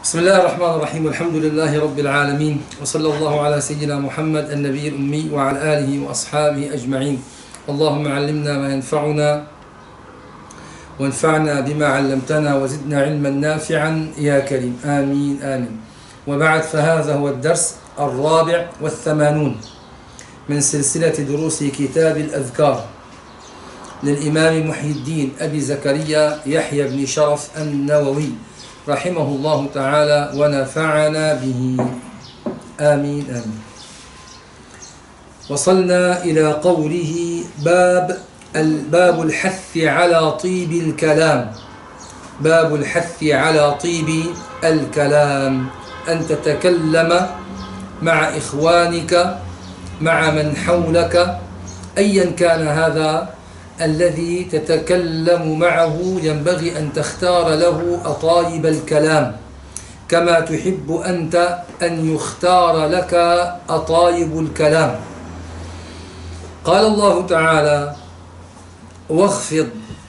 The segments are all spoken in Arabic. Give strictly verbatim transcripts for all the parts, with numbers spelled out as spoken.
بسم الله الرحمن الرحيم والحمد لله رب العالمين وصلى الله على سيدنا محمد النبي الأمي وعلى آله وأصحابه أجمعين. اللهم علمنا ما ينفعنا وانفعنا بما علمتنا وزدنا علما نافعا يا كريم، آمين آمين. وبعد، فهذا هو الدرس الرابع والثمانون من سلسلة دروس كتاب الأذكار للإمام محي الدين أبي زكريا يحيى بن شرف النووي رحمه الله تعالى ونفعنا به، آمين آمين. وصلنا إلى قوله باب الباب الحث على طيب الكلام. باب الحث على طيب الكلام، أن تتكلم مع إخوانك مع من حولك أيا كان هذا الذي تتكلم معه، ينبغي أن تختار له أطايب الكلام كما تحب أنت أن يختار لك أطايب الكلام. قال الله تعالى: واخفض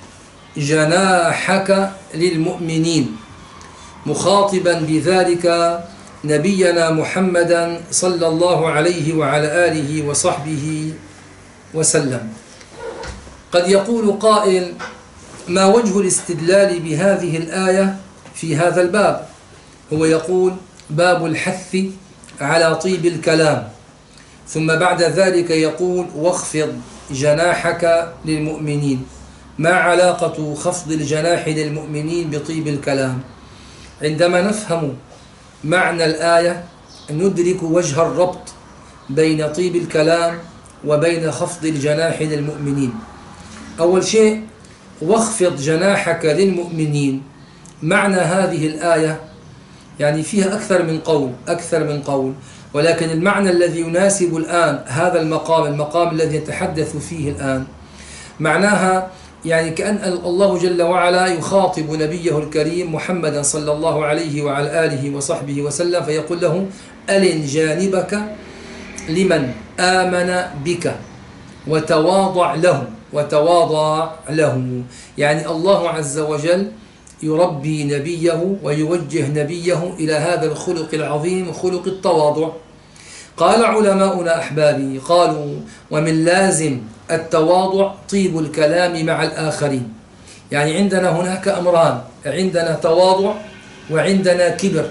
جناحك للمؤمنين، مخاطبا بذلك نبينا محمدا صلى الله عليه وعلى آله وصحبه وسلم. قد يقول قائل: ما وجه الاستدلال بهذه الآية في هذا الباب؟ هو يقول: باب الحث على طيب الكلام، ثم بعد ذلك يقول: واخفض جناحك للمؤمنين. ما علاقة خفض الجناح للمؤمنين بطيب الكلام؟ عندما نفهم معنى الآية ندرك وجه الربط بين طيب الكلام وبين خفض الجناح للمؤمنين. أول شيء، واخفض جناحك للمؤمنين، معنى هذه الآية يعني فيها أكثر من قول أكثر من قول ولكن المعنى الذي يناسب الآن هذا المقام المقام الذي يتحدث فيه الآن، معناها يعني كأن الله جل وعلا يخاطب نبيه الكريم محمدا صلى الله عليه وعلى آله وصحبه وسلم، فيقول له: ألن جانبك لمن آمن بك وتواضع له وتواضع له. يعني الله عز وجل يربي نبيه ويوجه نبيه إلى هذا الخلق العظيم، خلق التواضع. قال علماؤنا أحبابي، قالوا: ومن لازم التواضع طيب الكلام مع الآخرين. يعني عندنا هناك أمران، عندنا تواضع وعندنا كبر،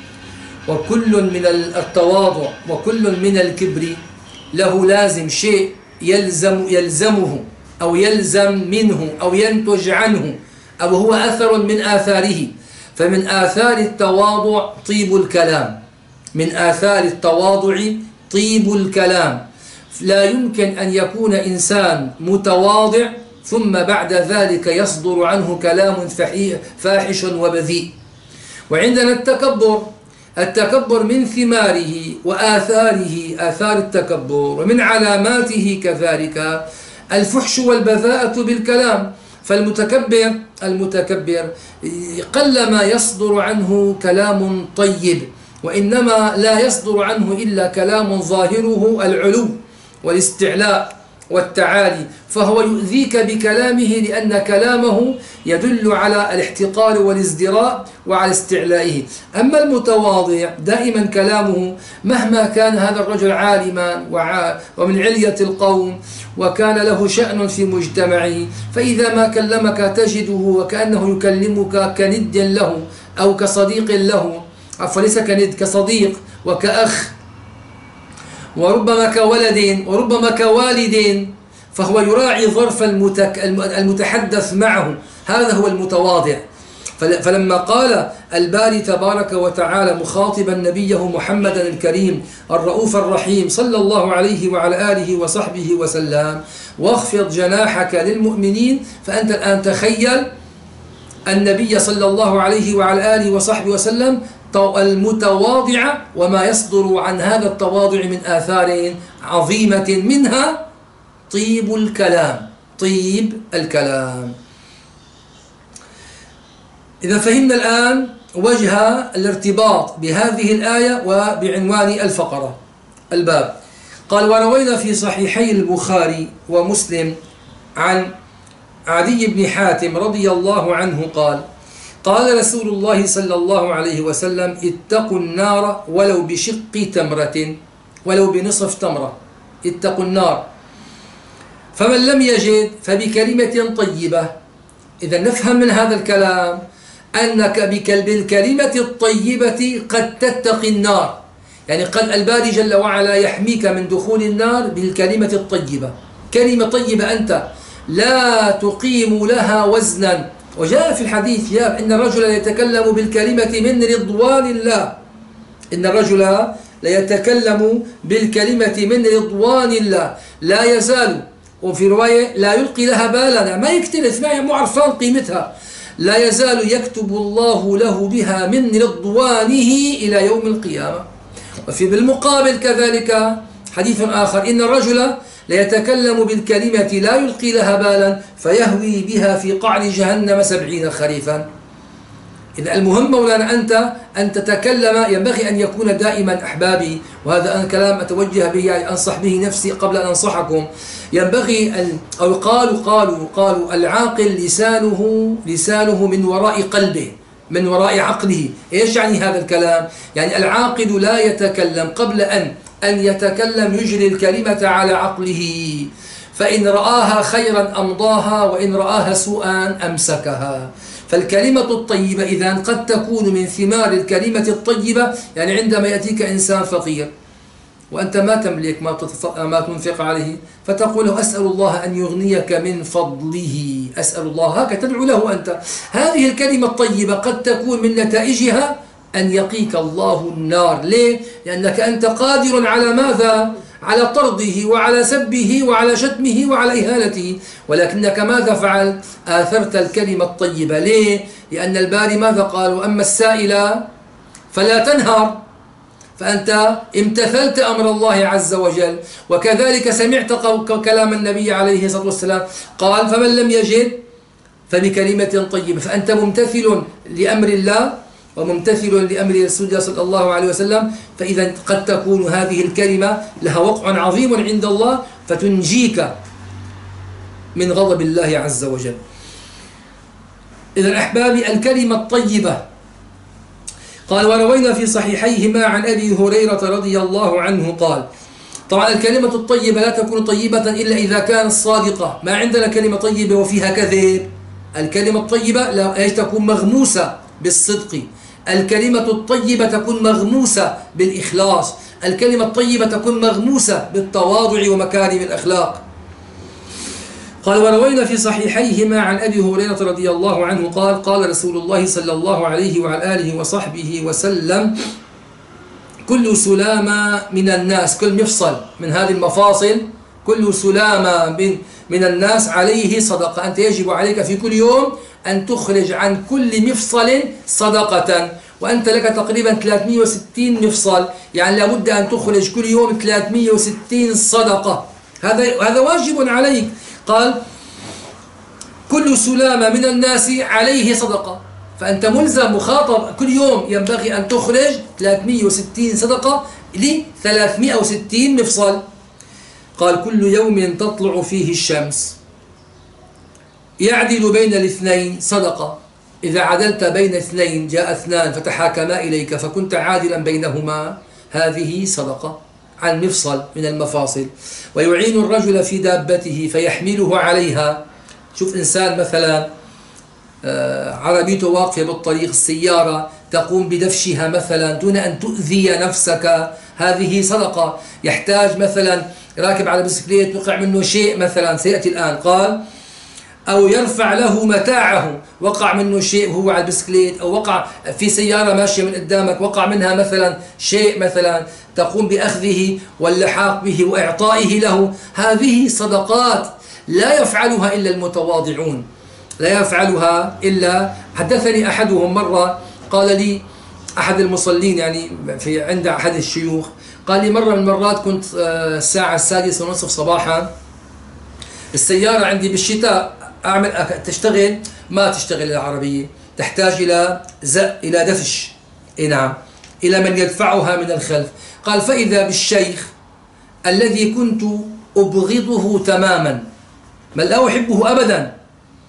وكل من التواضع وكل من الكبر له لازم شيء يلزم يلزمه أو يلزم منه أو ينتج عنه أو هو أثر من آثاره. فمن آثار التواضع طيب الكلام، من آثار التواضع طيب الكلام. لا يمكن أن يكون إنسان متواضع ثم بعد ذلك يصدر عنه كلام فاحش وبذيء. وعندنا التكبر، التكبر من ثماره وآثاره آثار التكبر ومن علاماته كذلك الفحش والبذاءة بالكلام. فالمتكبر المتكبر قلما يصدر عنه كلام طيب، وإنما لا يصدر عنه إلا كلام ظاهره العلو والاستعلاء والتعالي، فهو يؤذيك بكلامه لأن كلامه يدل على الاحتقار والازدراء وعلى استعلائه. أما المتواضع دائما كلامه مهما كان هذا الرجل عالما ومن علية القوم وكان له شأن في مجتمعه، فإذا ما كلمك تجده وكأنه يكلمك كند له أو كصديق له، فليس كند، كصديق وكأخ وربما كولد وربما كوالد، فهو يراعي ظرف المتحدث معه. هذا هو المتواضع. فلما قال الباري تبارك وتعالى مخاطبا نبيه محمدا الكريم الرؤوف الرحيم صلى الله عليه وعلى آله وصحبه وسلم: واخفض جناحك للمؤمنين، فأنت الآن تخيل النبي صلى الله عليه وعلى آله وصحبه وسلم المتواضع وما يصدر عن هذا التواضع من آثار عظيمة، منها طيب الكلام طيب الكلام. إذا فهمنا الآن وجه الارتباط بهذه الآية وبعنوان الفقرة الباب. قال: وروينا في صحيحي البخاري ومسلم عن عدي بن حاتم رضي الله عنه قال: قال رسول الله صلى الله عليه وسلم اتقوا النار ولو بشق تمرة، ولو بنصف تمرة، اتقوا النار. فمن لم يجد فبكلمة طيبة. إذا نفهم من هذا الكلام أنك بالكلمة الطيبة قد تتقي النار، يعني قد الباري جل وعلا يحميك من دخول النار بالكلمة الطيبة. كلمة طيبة أنت لا تقيم لها وزنا. وجاء في الحديث يا إن الرجل يتكلم بالكلمة من رضوان الله، إن الرجل ليتكلم بالكلمة من رضوان الله لا يزال، وفي رواية لا يلقي لها بالا، ما يكترث، ما مو عرفان قيمتها، لا يزال يكتب الله له بها من رضوانه إلى يوم القيامة. وفي بالمقابل كذلك حديث آخر إن الرجل ليتكلم بالكلمة لا يلقي لها بالا فيهوي بها في قعر جهنم سبعين خريفا. إذا المهم مولانا أنت أن تتكلم، ينبغي أن يكون دائما أحبابي، وهذا الكلام أتوجه به يعني أنصح به نفسي قبل أن أنصحكم، ينبغي أن أو قالوا قالوا قالوا العاقل لسانه لسانه من وراء قلبه، من وراء عقله. إيش يعني هذا الكلام؟ يعني العاقل لا يتكلم قبل أن أن يتكلم يجري الكلمة على عقله، فإن رآها خيرا أمضاها وإن رآها سوءا أمسكها. فالكلمة الطيبة إذا قد تكون من ثمار الكلمة الطيبة، يعني عندما يأتيك إنسان فقير وأنت ما تملك ما تنفق عليه فتقول له أسأل الله أن يغنيك من فضله، أسأل الله، هكذا تدعو له أنت. هذه الكلمة الطيبة قد تكون من نتائجها أن يقيك الله النار. ليه؟ لأنك أنت قادر على ماذا؟ على طرده وعلى سبه وعلى شتمه وعلى إهانته، ولكنك ماذا فعلت؟ آثرت الكلمة الطيبة. ليه؟ لأن الباري ماذا قال؟ وأما السائل فلا تنهر، فأنت امتثلت أمر الله عز وجل. وكذلك سمعت كلام النبي عليه الصلاة والسلام قال فمن لم يجد فبكلمة طيبة، فأنت ممتثل لأمر الله وممتثل لأمر رسول الله صلى الله عليه وسلم. فإذا قد تكون هذه الكلمة لها وقع عظيم عند الله فتنجيك من غضب الله عز وجل. إذا أحبابي الكلمة الطيبة، قال وروينا في صحيحيهما عن أبي هريرة رضي الله عنه قال، طبعا الكلمة الطيبة لا تكون طيبة إلا إذا كانت صادقة. ما عندنا كلمة طيبة وفيها كذب. الكلمة الطيبة لا تكون مغموسة بالصدق، الكلمة الطيبة تكون مغموسة بالإخلاص، الكلمة الطيبة تكون مغموسة بالتواضع ومكارم الأخلاق. قال وروينا في صحيحيهما عن أبي هريرة رضي الله عنه قال قال رسول الله صلى الله عليه وعلى آله وصحبه وسلم كل سلامة من الناس، كل مفصل من هذه المفاصل، كل سلامة من, من الناس عليه صدقة. أنت يجب عليك في كل يوم أن تخرج عن كل مفصل صدقة، وأنت لك تقريبا ثلاثمئة وستين مفصل، يعني لابد أن تخرج كل يوم ثلاثمئة وستين صدقة. هذا هذا واجب عليك. قال كل سلامة من الناس عليه صدقة، فأنت ملزم مخاطب كل يوم ينبغي أن تخرج ثلاثمئة وستين صدقة ل ثلاثمئة وستين مفصل. قال كل يوم تطلع فيه الشمس يعدل بين الاثنين صدقة، إذا عدلت بين اثنين جاء اثنان فتحاكما إليك فكنت عادلا بينهما، هذه صدقة عن مفصل من المفاصل. ويعين الرجل في دابته فيحمله عليها. شوف إنسان مثلا عربيته واقفة بالطريق، السيارة تقوم بدفشها مثلا دون أن تؤذي نفسك، هذه صدقة. يحتاج مثلا راكب على بسكليت وقع منه شيء مثلا سيأتي الآن، قال أو يرفع له متاعه، وقع منه شيء وهو على البسكليت، أو وقع في سيارة ماشية من قدامك وقع منها مثلا شيء مثلا، تقوم بأخذه واللحاق به وإعطائه له، هذه صدقات لا يفعلها إلا المتواضعون، لا يفعلها إلا. حدثني أحدهم مرة قال لي أحد المصلين يعني في عند أحد الشيوخ، قال لي مرة من المرات كنت الساعة السادسة ونصف صباحا، السيارة عندي بالشتاء أعمل تشتغل ما تشتغل العربية، تحتاج إلى زق إلى دفش، إيه نعم، إلى من يدفعها من الخلف. قال فإذا بالشيخ الذي كنت أبغضه تماما، بل لا أحبه أبدا،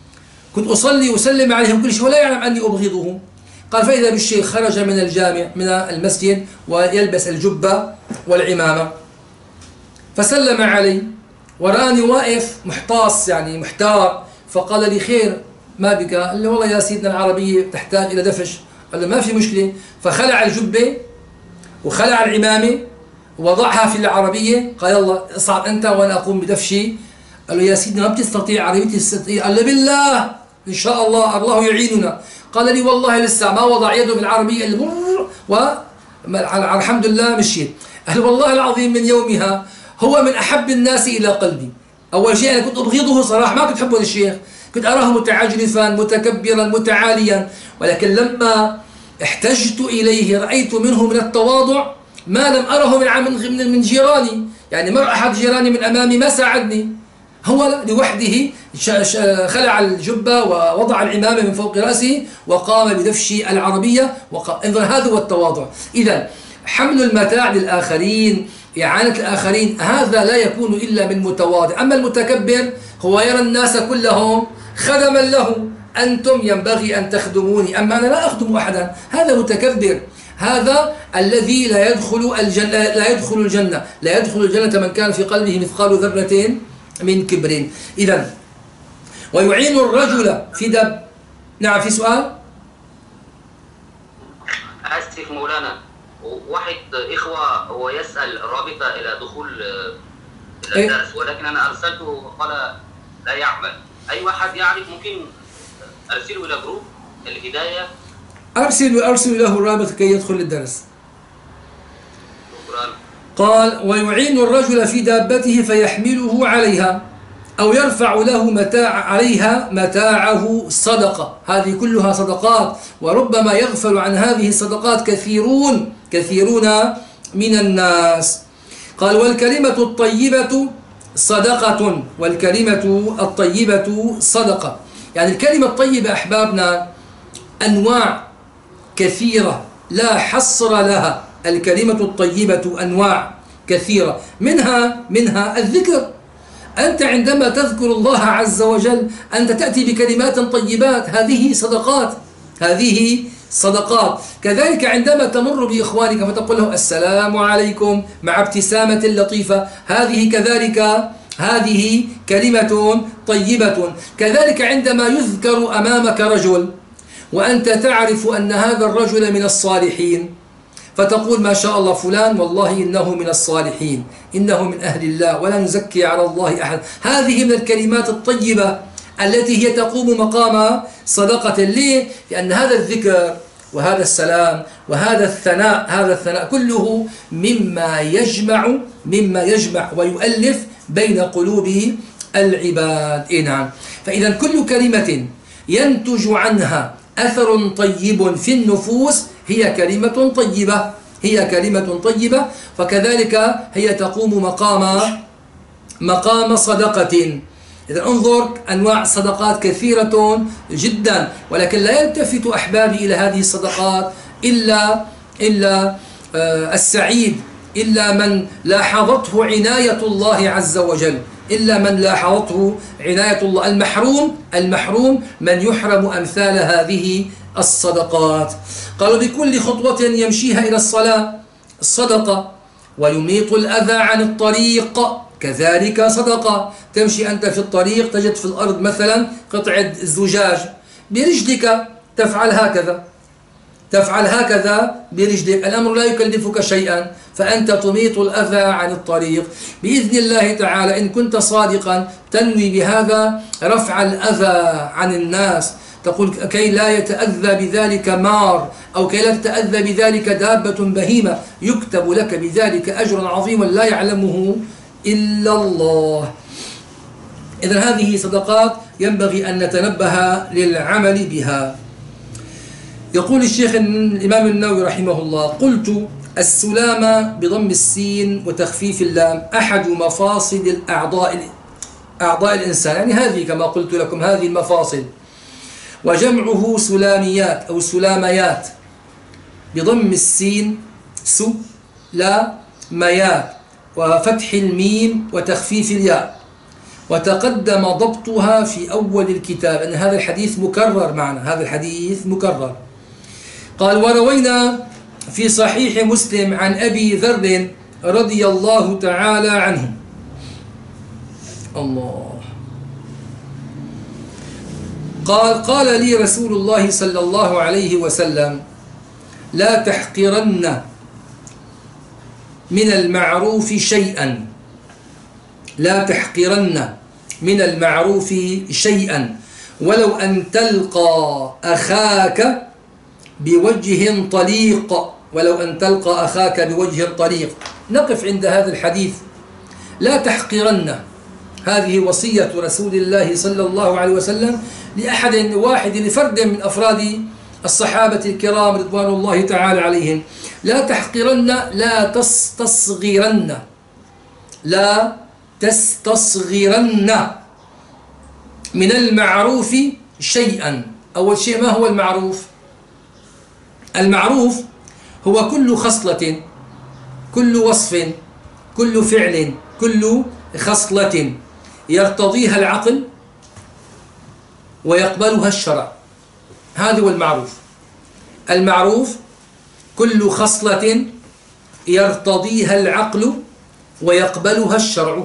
كنت أصلي وأسلم عليه وكل شيء ولا يعلم أني أبغضه. قال فإذا بالشيخ خرج من الجامع من المسجد ويلبس الجبة والعمامة، فسلم علي ورآني واقف محتاص يعني محتار، فقال لي خير ما بك؟ قال لي والله يا سيدنا العربية تحتاج إلى دفش. قال له ما في مشكلة، فخلع الجبة وخلع العمامة ووضعها في العربية. قال يلا اصعد أنت وأنا أقوم بدفشي. قال له يا سيدنا ما بتستطيع عربيتي تستطيع. قال له بالله إن شاء الله الله يعيننا. قال لي والله لسه ما وضع يده بالعربية إلا والحمد لله مشيت. قال والله العظيم من يومها هو من أحب الناس إلى قلبي. أول شيء أنا كنت أبغضه صراحة، ما كنت أحبه الشيخ، كنت أراه متعجرفا متكبرا متعاليا، ولكن لما احتجت إليه رأيت منه من التواضع ما لم أره من من من جيراني. يعني مر أحد جيراني من أمامي ما ساعدني، هو لوحده خلع الجبة ووضع العمامة من فوق رأسه وقام بدفش العربية. انظر هذا هو التواضع. إذا حمل المتاع للآخرين، إعانة الآخرين، هذا لا يكون إلا من متواضع. أما المتكبر هو يرى الناس كلهم خدما له، أنتم ينبغي أن تخدموني أما أنا لا أخدم أحدا. هذا متكبر، هذا الذي لا يدخل الجنة لا يدخل الجنة لا يدخل الجنة من كان في قلبه مثقال ذرة من كبر. إذا ويعين الرجل في دب. نعم في سؤال؟ آسف مولانا، واحد إخوة هو يسأل الرابطة إلى دخول إلى الدرس، ولكن أنا أرسلته وقال لا يعمل. أي واحد يعرف ممكن أرسله إلى جروب الهداية؟ أرسل أرسل له الرابط كي يدخل الدرس. شكرا. قال ويعين الرجل في دابته فيحمله عليها أو يرفع له متاع عليها متاعه صدقة. هذه كلها صدقات، وربما يغفل عن هذه الصدقات كثيرون كثيرون من الناس. قال والكلمة الطيبة صدقة، والكلمة الطيبة صدقة. يعني الكلمة الطيبة أحبابنا أنواع كثيرة لا حصر لها. الكلمة الطيبة أنواع كثيرة، منها منها الذكر. أنت عندما تذكر الله عز وجل أنت تأتي بكلمات طيبات، هذه صدقات هذه صدقات. كذلك عندما تمر بإخوانك فتقول له السلام عليكم مع ابتسامة لطيفة، هذه كذلك هذه كلمة طيبة. كذلك عندما يذكر أمامك رجل وأنت تعرف أن هذا الرجل من الصالحين فتقول ما شاء الله فلان والله إنه من الصالحين، إنه من أهل الله ولا نزكي على الله أحد. هذه من الكلمات الطيبة التي هي تقوم مقام صدقة. ليه؟ لأن هذا الذكر وهذا السلام وهذا الثناء هذا الثناء كله مما يجمع مما يجمع ويؤلف بين قلوب العباد. إيه نعم. فإذا كل كلمة ينتج عنها أثر طيب في النفوس هي كلمة طيبة هي كلمة طيبة فكذلك هي تقوم مقام مقام صدقة. إذا انظر أنواع الصدقات كثيرة جدا، ولكن لا يلتفت أحبابي إلى هذه الصدقات إلا إلا السعيد، إلا من لاحظته عناية الله عز وجل، إلا من لاحظته عناية الله. المحروم المحروم من يحرم أمثال هذه الصدقات. قالوا بكل خطوة يمشيها إلى الصلاة الصدقة، ويميط الأذى عن الطريق كذلك صدقة. تمشي أنت في الطريق تجد في الأرض مثلا قطعة زجاج، برجلك تفعل هكذا تفعل هكذا برجلك، الأمر لا يكلفك شيئا، فأنت تميط الأذى عن الطريق بإذن الله تعالى. إن كنت صادقا تنوي بهذا رفع الأذى عن الناس، تقول كي لا يتأذى بذلك مار أو كي لا تتأذى بذلك دابة بهيمة، يكتب لك بذلك أجر عظيم لا يعلمه إلا الله. إذن هذه صدقات ينبغي أن نتنبه للعمل بها. يقول الشيخ الإمام النووي رحمه الله: قلت السلامة بضم السين وتخفيف اللام أحد مفاصل الأعضاء أعضاء الإنسان، يعني هذه كما قلت لكم هذه المفاصل، وجمعه سلاميات أو سلاميات بضم السين سو لا ميات وفتح الميم وتخفيف الياء. وتقدم ضبطها في أول الكتاب، أن هذا الحديث مكرر معنا، هذا الحديث مكرر. قال: وروينا في صحيح مسلم عن أبي ذر رضي الله تعالى عنه. الله قال: قال لي رسول الله صلى الله عليه وسلم: لا تحقرن من المعروف شيئا، لا تحقرن من المعروف شيئا ولو أن تلقى أخاك بوجه طليق، ولو أن تلقى أخاك بوجه طليق. نقف عند هذا الحديث. لا تحقرن، هذه وصية رسول الله صلى الله عليه وسلم لأحد واحد لفرد من أفراد الصحابة الكرام رضوان الله تعالى عليهم. لا تحقرن، لا تستصغرن، لا تستصغرن من المعروف شيئا. أول شيء، ما هو المعروف؟ المعروف هو كل خصلة، كل وصف، كل فعل، كل خصلة يرتضيها العقل ويقبلها الشرع. هذا هو المعروف. المعروف كل خصلة يرتضيها العقل ويقبلها الشرع.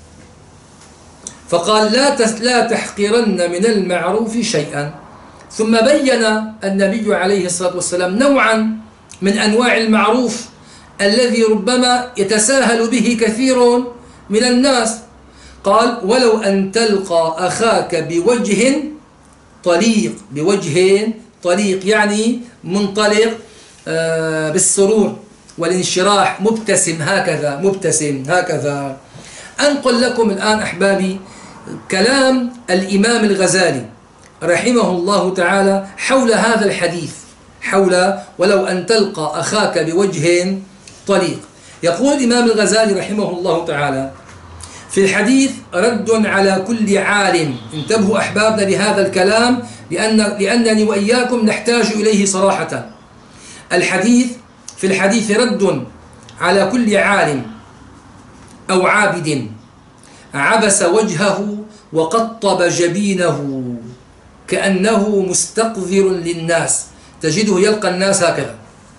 فقال: لا لا تحقرن من المعروف شيئا. ثم بين النبي عليه الصلاة والسلام نوعا من أنواع المعروف الذي ربما يتساهل به كثير من الناس. قال: ولو أن تلقى أخاك بوجه طليق، بوجه طليق يعني منطلق بالسرور والانشراح، مبتسم، هكذا مبتسم هكذا. أنقل لكم الآن أحبابي كلام الإمام الغزالي رحمه الله تعالى حول هذا الحديث، حول ولو أن تلقى أخاك بوجه طليق. يقول الإمام الغزالي رحمه الله تعالى في الحديث: رد على كل عالم. انتبهوا أحبابنا لهذا الكلام، لأن لأنني وإياكم نحتاج إليه صراحة. الحديث في الحديث رد على كل عالم أو عابد عبس وجهه وقطب جبينه كأنه مستقذر للناس. تجده يلقى الناس هكذا،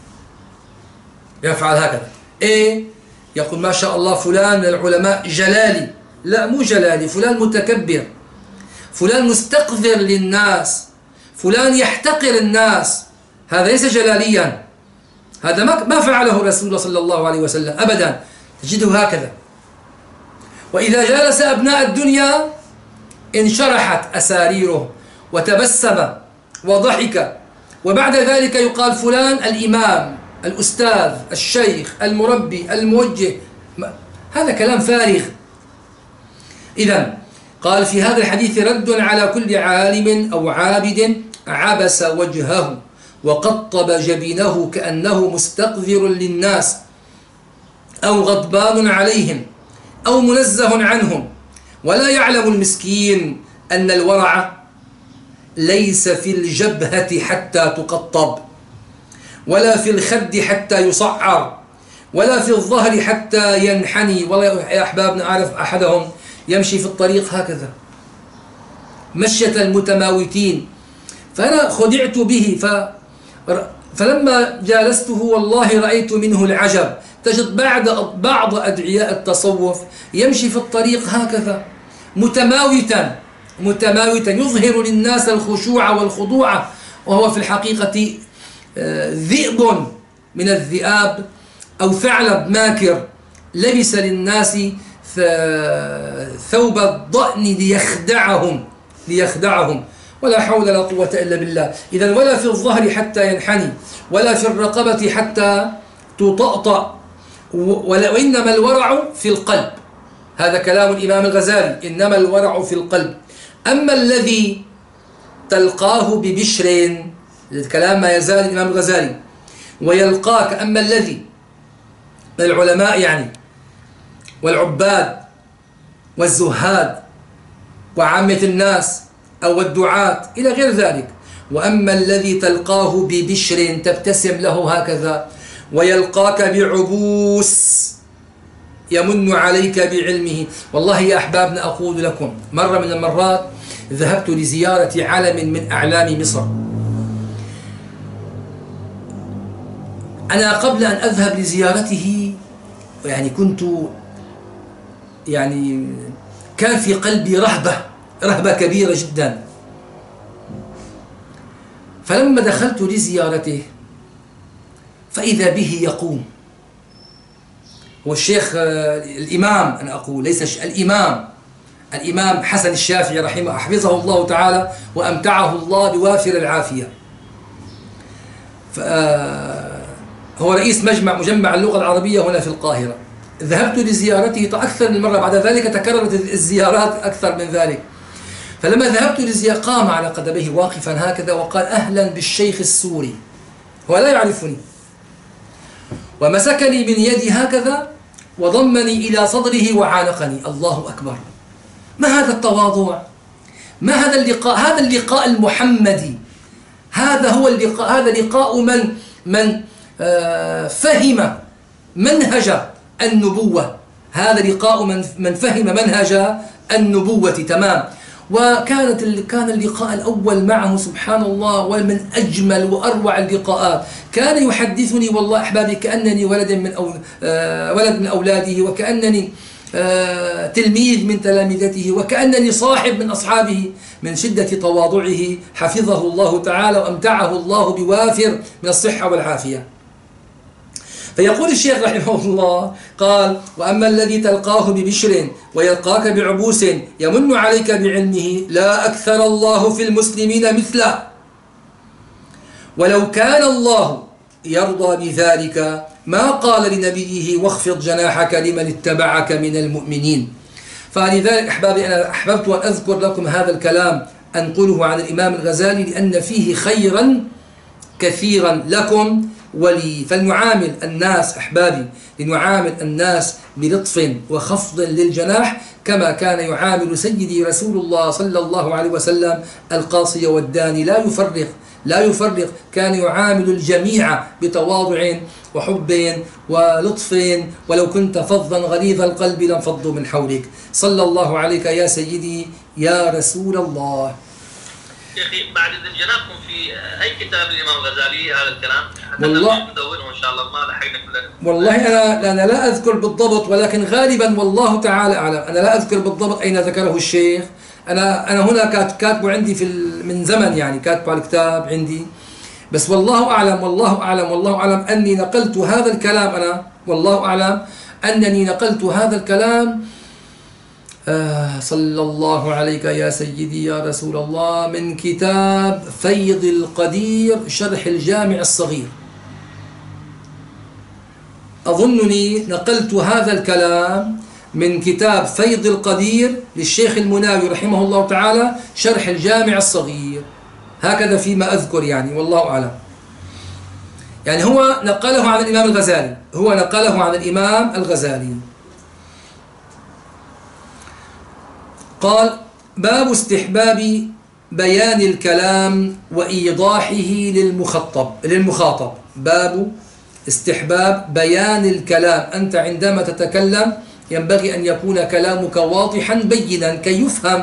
يفعل هكذا. إيه؟ يقول: ما شاء الله فلان من العلماء جلالي. لا، مو جلالي، فلان متكبر، فلان مستقذر للناس، فلان يحتقر الناس. هذا ليس جلاليا، هذا ما فعله رسول الله صلى الله عليه وسلم أبدا. تجده هكذا. وإذا جالس أبناء الدنيا انشرحت أساريره وتبسم وضحك، وبعد ذلك يقال فلان الإمام، الأستاذ، الشيخ، المربي، الموجه. هذا كلام فارغ. إذن قال في هذا الحديث: رد على كل عالم أو عابد عبس وجهه وقطب جبينه كأنه مستقذر للناس أو غضبان عليهم أو منزه عنهم، ولا يعلم المسكين أن الورع ليس في الجبهة حتى تقطب، ولا في الخد حتى يصعر، ولا في الظهر حتى ينحني. والله يا أحبابنا أعرف أحدهم يمشي في الطريق هكذا مشية المتماوتين، فأنا خدعت به. ف... فلما جالسته والله رأيت منه العجب. تجد بعد بعض أدعياء التصوف يمشي في الطريق هكذا متماوتا متماوتا يظهر للناس الخشوع والخضوع، وهو في الحقيقة ذئب من الذئاب أو ثعلب ماكر لبس للناس ثوب الضأن ليخدعهم ليخدعهم ولا حول ولا قوة إلا بالله. إذن ولا في الظهر حتى ينحني، ولا في الرقبة حتى تطأطأ، وإنما الورع في القلب. هذا كلام الإمام الغزالي: إنما الورع في القلب. أما الذي تلقاه ببشر، الكلام ما يزال الإمام الغزالي، ويلقاك. أما الذي من العلماء يعني والعباد والزهاد وعامة الناس أو الدعاة إلى غير ذلك. وأما الذي تلقاه ببشر، تبتسم له هكذا، ويلقاك بعبوس، يمن عليك بعلمه. والله يا أحبابنا أقول لكم، مرة من المرات ذهبت لزيارة علم من أعلام مصر. أنا قبل أن أذهب لزيارته يعني كنت يعني كان في قلبي رهبة رهبة كبيرة جدا. فلما دخلت لزيارته فإذا به يقوم، هو الشيخ الإمام، أنا أقول ليس الإمام، الإمام حسن الشافعي رحمه حفظه الله تعالى وأمتعه الله بوافر العافية. هو رئيس مجمع مجمع اللغة العربية هنا في القاهرة. ذهبت لزيارته أكثر من مرة، بعد ذلك تكررت الزيارات أكثر من ذلك. فلما ذهبت لزيارة قام على قدميه واقفا هكذا وقال: أهلا بالشيخ السوري. هو لا يعرفني، ومسكني من يدي هكذا وضمني إلى صدره وعانقني. الله أكبر، ما هذا التواضع، ما هذا اللقاء، هذا اللقاء المحمدي، هذا هو اللقاء، هذا لقاء من من آه فهم منهج النبوة، هذا لقاء من من فهم منهج النبوة تمام. وكانت كان اللقاء الأول معه سبحان الله ومن أجمل وأروع اللقاءات. كان يحدثني والله أحبابي كأنني ولد من أو آه ولد من أولاده، وكأنني آه تلميذ من تلامذته، وكأنني صاحب من أصحابه، من شدة تواضعه حفظه الله تعالى وأمتعه الله بوافر من الصحة والعافية. فيقول الشيخ رحمه الله قال: وأما الذي تلقاه ببشر ويلقاك بعبوس يمن عليك بعلمه لا أكثر الله في المسلمين مثله، ولو كان الله يرضى بذلك ما قال لنبيه واخفض جناحك لمن اتبعك من المؤمنين. فلذلك أحبابي أنا أحببت أن أذكر لكم هذا الكلام أنقله عن الإمام الغزالي لأن فيه خيرا كثيرا لكم ولي. فلنعامل الناس أحبابي، لنعامل الناس بلطف وخفض للجناح كما كان يعامل سيدي رسول الله صلى الله عليه وسلم القاصي والداني، لا يفرق لا يفرق كان يعامل الجميع بتواضع وحب ولطف، ولو كنت فظا غليظ القلب لانفضوا من حولك. صلى الله عليك يا سيدي يا رسول الله. يا أخي بعد إذن جنابكم في أي كتاب الإمام الغزالي هذا الكلام؟ والله ندونه إن شاء الله، ما لحقنا كلنا. والله أنا أنا لا أذكر بالضبط، ولكن غالبا والله تعالى أعلم. أنا لا أذكر بالضبط أين ذكره الشيخ. أنا أنا هنا كاتبه عندي في من زمن، يعني كاتبه على الكتاب عندي، بس والله أعلم والله أعلم والله أعلم أني نقلت هذا الكلام. أنا والله أعلم أنني نقلت هذا الكلام آه صلى الله عليك يا سيدي يا رسول الله من كتاب فيض القدير شرح الجامع الصغير. أظنني نقلت هذا الكلام من كتاب فيض القدير للشيخ المناوي رحمه الله تعالى شرح الجامع الصغير، هكذا فيما أذكر يعني والله أعلم. يعني هو نقله عن الإمام الغزالي، هو نقله عن الإمام الغزالي. قال: باب استحباب بيان الكلام وإيضاحه للمخطب للمخاطب. باب استحباب بيان الكلام. أنت عندما تتكلم ينبغي أن يكون كلامك واضحا بينا كي يفهم.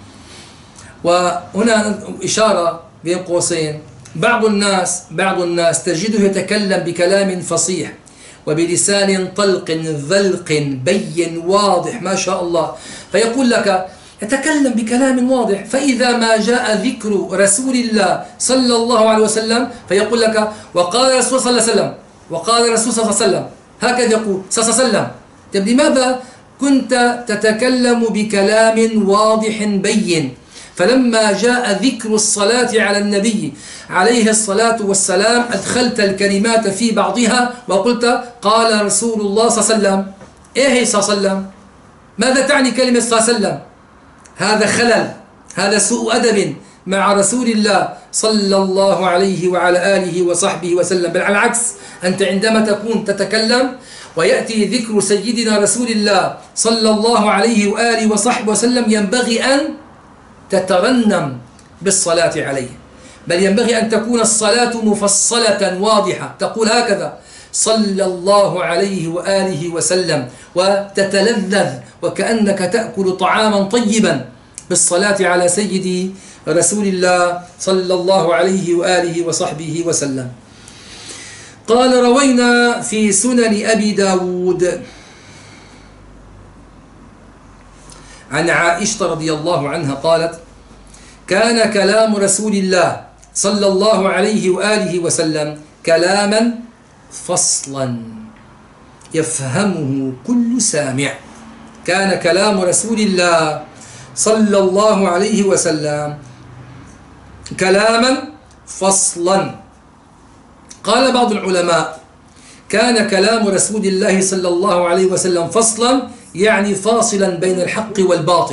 وهنا إشارة بين قوسين، بعض الناس بعض الناس تجده يتكلم بكلام فصيح وبلسان طلق ذلق بين واضح ما شاء الله، فيقول لك يتكلم بكلام واضح، فإذا ما جاء ذكر رسول الله صلى الله عليه وسلم فيقول لك وقال الرسول صلى الله عليه وسلم وقال الرسول صلى الله عليه وسلم، هكذا يقول صلى الله عليه وسلم. طيب لماذا كنت تتكلم بكلام واضح بين؟ فلما جاء ذكر الصلاة على النبي عليه الصلاة والسلام أدخلت الكلمات في بعضها وقلت قال رسول الله صلى الله عليه وسلم. إيه هي صلى الله عليه وسلم؟ ماذا تعني كلمة صلى الله عليه وسلم؟ هذا خلل، هذا سوء أدب مع رسول الله صلى الله عليه وعلى آله وصحبه وسلم. بل على العكس، أنت عندما تكون تتكلم ويأتي ذكر سيدنا رسول الله صلى الله عليه وآله وصحبه وسلم ينبغي أن تترنم بالصلاة عليه، بل ينبغي أن تكون الصلاة مفصلة واضحة، تقول هكذا صلى الله عليه وآله وسلم وتتلذذ وكأنك تأكل طعاما طيبا بالصلاة على سيدي رسول الله صلى الله عليه وآله وصحبه وسلم. قال روينا في سنن أبي داود عن عائشة رضي الله عنها قالت كان كلام رسول الله صلى الله عليه وآله وسلم كلاما فصلا يفهمه كل سامع. كان كلام رسول الله صلى الله عليه وسلم كلاما فصلا. قال بعض العلماء كان كلام رسول الله صلى الله عليه وسلم فصلا يعني فاصلا بين الحق والباطل،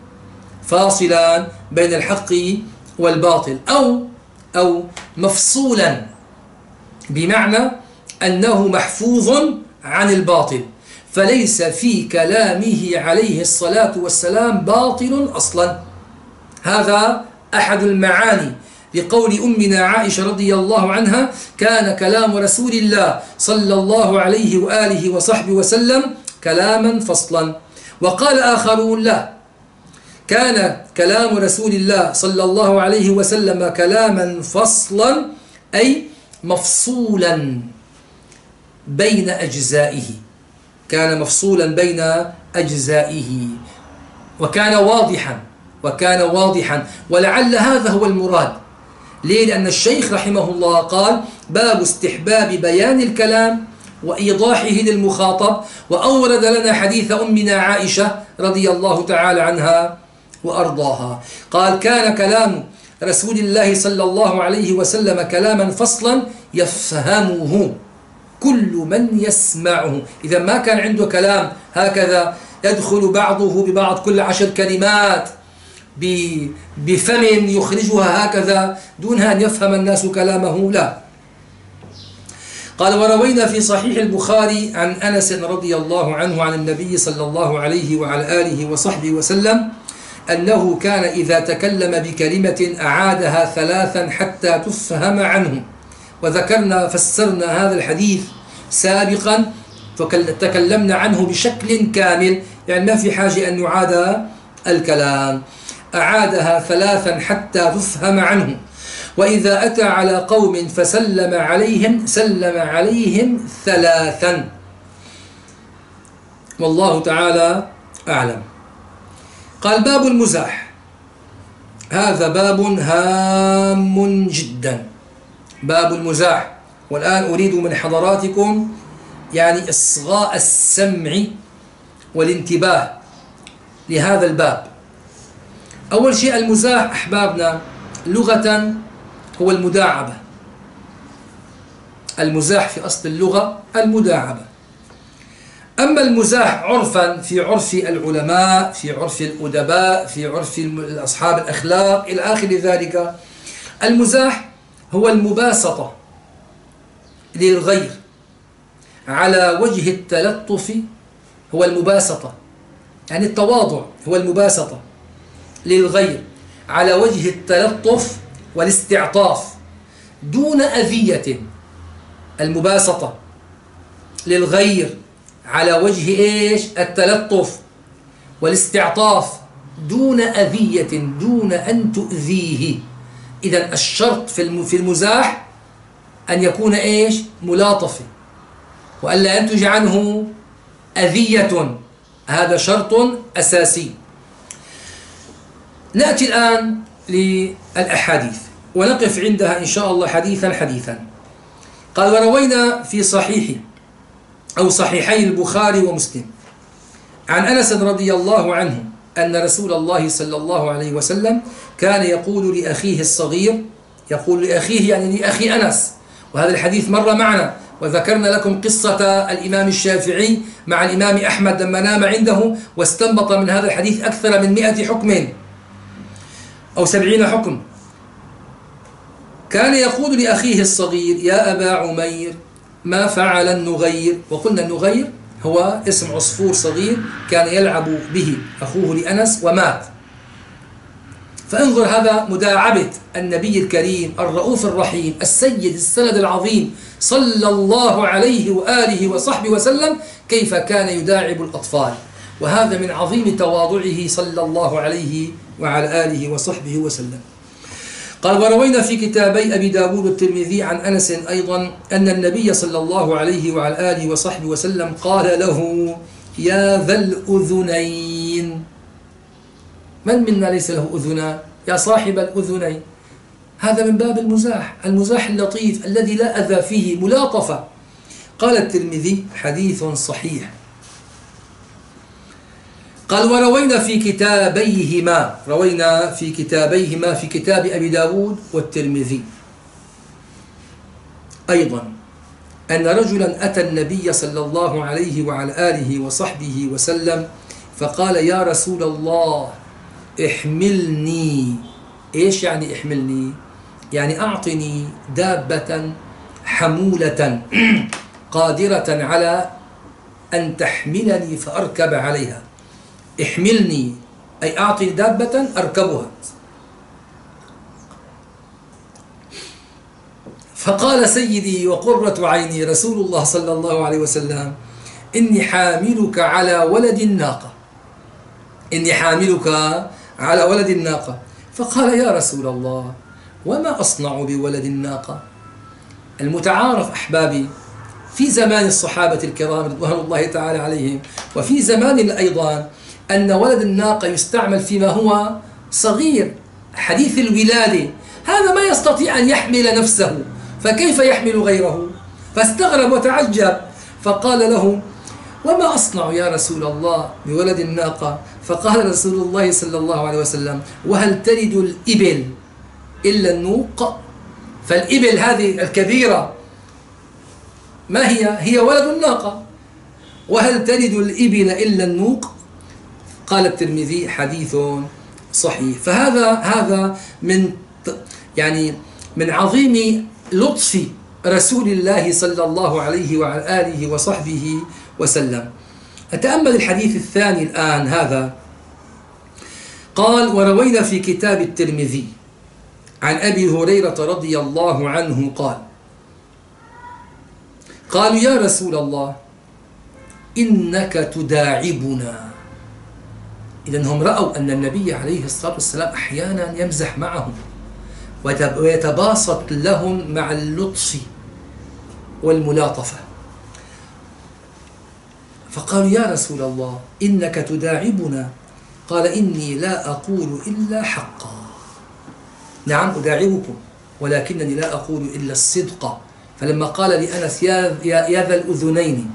فاصلا بين الحق والباطل، أو أو مفصولا بمعنى أنه محفوظ عن الباطل، فليس في كلامه عليه الصلاة والسلام باطل أصلا. هذا أحد المعاني لقول أمنا عائشة رضي الله عنها كان كلام رسول الله صلى الله عليه وآله وصحبه وسلم كلاما فصلا. وقال آخرون لا، كان كلام رسول الله صلى الله عليه وسلم كلاما فصلا أي مفصولا بين أجزائه، كان مفصولا بين أجزائه وكان واضحا وكان واضحا ولعل هذا هو المراد. ليه؟ لأن الشيخ رحمه الله قال باب استحباب بيان الكلام وإيضاحه للمخاطب، وأورد لنا حديث أمنا عائشة رضي الله تعالى عنها وأرضاها. قال كان كلام رسول الله صلى الله عليه وسلم كلاما فصلا يفهمه كل من يسمعه. إذا ما كان عنده كلام هكذا يدخل بعضه ببعض كل عشر كلمات بفم يخرجها هكذا دونها أن يفهم الناس كلامه، لا. قال وروينا في صحيح البخاري عن أنس رضي الله عنه عن النبي صلى الله عليه وعلى آله وصحبه وسلم أنه كان إذا تكلم بكلمة أعادها ثلاثا حتى تفهم عنه. وذكرنا فسرنا هذا الحديث سابقا تكلمنا عنه بشكل كامل، يعني ما في حاجة أن نعاد الكلام. أعادها ثلاثا حتى تفهم عنه. وإذا أتى على قوم فسلم عليهم سلم عليهم ثلاثا. والله تعالى أعلم. قال باب المزاح، هذا باب هام جدا، باب المزاح. والآن أريد من حضراتكم يعني إصغاء السمع والانتباه لهذا الباب. أول شيء المزاح أحبابنا لغة هو المداعبة. المزاح في أصل اللغة المداعبة. أما المزاح عرفا في عرف العلماء، في عرف الأدباء، في عرف أصحاب الأخلاق إلى آخر ذلك، المزاح هو المباسطة للغير على وجه التلطف، هو المباسطة يعني التواضع، هو المباسطة للغير على وجه التلطف والاستعطاف دون أذية. المباسطة للغير على وجه إيش؟ التلطف والاستعطاف دون أذية، دون أن تؤذيه. إذن الشرط في المزاح أن يكون إيش؟ ملاطفة، وألا ينتج عنه أذية، هذا شرط أساسي. نأتي الآن للأحاديث ونقف عندها إن شاء الله حديثا حديثا. قال وروينا في صحيح أو صحيحي البخاري ومسلم عن أنس رضي الله عنه أن رسول الله صلى الله عليه وسلم كان يقول لأخيه الصغير، يقول لأخيه يعني لأخي أنس، وهذا الحديث مر معنا وذكرنا لكم قصة الإمام الشافعي مع الإمام أحمد لما نام عنده واستنبط من هذا الحديث أكثر من مئة حكم أو سبعين حكم. كان يقول لأخيه الصغير يا أبا عمير ما فعل النغير. وقلنا النغير هو اسم عصفور صغير كان يلعب به أخوه لأنس ومات. فانظر هذا مداعبة النبي الكريم الرؤوف الرحيم السيد السند العظيم صلى الله عليه وآله وصحبه وسلم، كيف كان يداعب الأطفال. وهذا من عظيم تواضعه صلى الله عليه وعلى آله وصحبه وسلم. قال: وروينا في كتابي أبي داود والترمذي عن أنس أيضا أن النبي صلى الله عليه وعلى آله وصحبه وسلم قال له: يا ذا الأذنين. من منا ليس له أذنان؟ يا صاحب الأذنين. هذا من باب المزاح، المزاح اللطيف الذي لا أذى فيه، ملاطفة. قال الترمذي: حديث صحيح. قال: وروينا في كتابيهما، روينا في كتابيهما في كتاب أبي داود والترمذي أيضا أن رجلا أتى النبي صلى الله عليه وعلى آله وصحبه وسلم فقال: يا رسول الله احملني. إيش يعني احملني؟ يعني أعطني دابة حمولة قادرة على أن تحملني فأركب عليها. احملني أي أعطي دابة أركبها. فقال سيدي وقرة عيني رسول الله صلى الله عليه وسلم: إني حاملك على ولد الناقة، إني حاملك على ولد الناقة. فقال: يا رسول الله وما أصنع بولد الناقة؟ المتعارف أحبابي في زمان الصحابة الكرام رضوان الله تعالى عليهم وفي زماننا أيضا أن ولد الناقة يستعمل فيما هو صغير حديث الولادة، هذا ما يستطيع أن يحمل نفسه، فكيف يحمل غيره؟ فاستغرب وتعجب، فقال له: وما أصنع يا رسول الله بولد الناقة؟ فقال رسول الله صلى الله عليه وسلم: وهل تلد الإبل إلا النوق؟ فالإبل هذه الكبيرة ما هي؟ هي ولد الناقة. وهل تلد الإبل إلا النوق؟ قال الترمذي: حديث صحيح. فهذا هذا من يعني من عظيم لطف رسول الله صلى الله عليه وعلى آله وصحبه وسلم. أتأمل الحديث الثاني الآن هذا. قال: وروينا في كتاب الترمذي عن أبي هريرة رضي الله عنه قال: قالوا: يا رسول الله إنك تداعبنا. إذن هم رأوا أن النبي عليه الصلاة والسلام أحيانا يمزح معهم ويتباسط لهم مع اللطف والملاطفة. فقالوا: يا رسول الله إنك تداعبنا. قال: إني لا أقول إلا حقا. نعم أداعبكم ولكنني لا أقول إلا الصدق. فلما قال لأنس: يا, يا, يا ذا الأذنين،